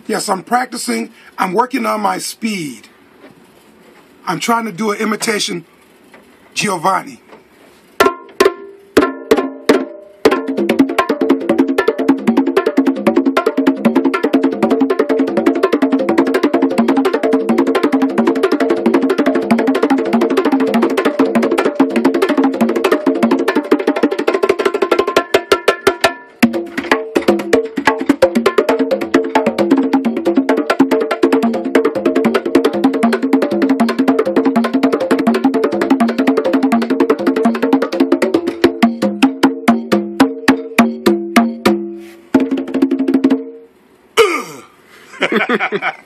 Yes, I'm practicing. I'm working on my speed. I'm trying to do an imitation Giovanni. Ha ha ha.